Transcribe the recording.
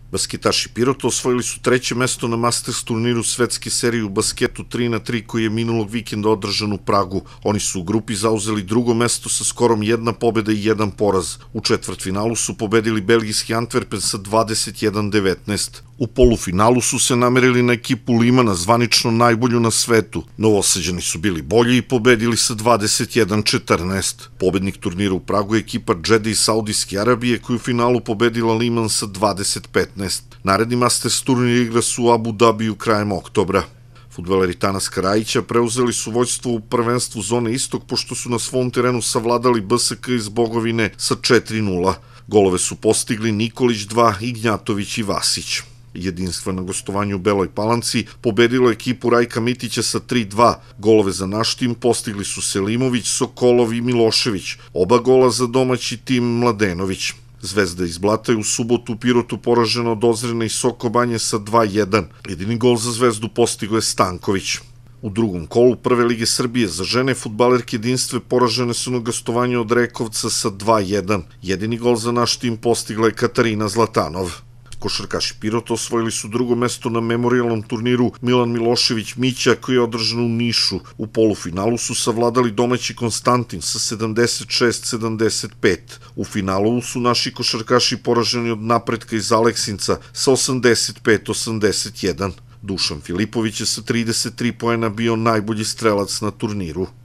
Basketaši Pirota osvojili su treće mesto na Masters turniru svetske serije u basketu 3x3 koji je minulog vikenda održan u Pragu. Oni su u grupi zauzeli drugo mesto sa skorom 1 pobjeda i 1 poraz. U četvrtfinalu su pobedili belgijski Antwerpen sa 21-19. U polufinalu su se namerili na ekipu Limana, zvanično najbolju na svetu. Novosađani su bili bolji i pobedili sa 21-14. Pobednik turnira u Pragu je ekipa Džede iz Saudijske Arabije koja u finalu pobedila Liman sa 20-15. Naredni Masters turnir igra su u Abu Dabiju krajem oktobra. Fudbaleri Tanaska Rajića preuzeli su vođstvo u prvenstvu zone Istok pošto su na svom terenu savladali BSK iz Bogovine sa 4-0. Golove su postigli Nikolić 2, Ignjatović i Vasić. Jedinstvo na gostovanju u Beloj Palanci pobedilo ekipu Rajka Mitića sa 3-2. Golove za naš tim postigli su Selimović, Sokolov i Milošević. Oba gola za domaći tim Mladenović. Zvezda iz Blata je u subotu u Pirotu poražena od Ozrena i Sokobanje sa 2-1. Jedini gol za Zvezdu postigao je Stanković. U drugom kolu Prve lige Srbije za žene fudbalerke Jedinstve poražene su na gostovanju od Rekovca sa 2-1. Jedini gol za naš tim postigla je Katarina Zlatanov. Košarkaši Pirota osvojili su drugo mesto na memorijalnom turniru Milan Milošević Mića koji je održan u Nišu. U polufinalu su savladali domaći Konstantin sa 76-75. U finalu su naši košarkaši poraženi od Napretka iz Aleksinca sa 85-81. Dušan Filipović je sa 33 poena bio najbolji strelac na turniru.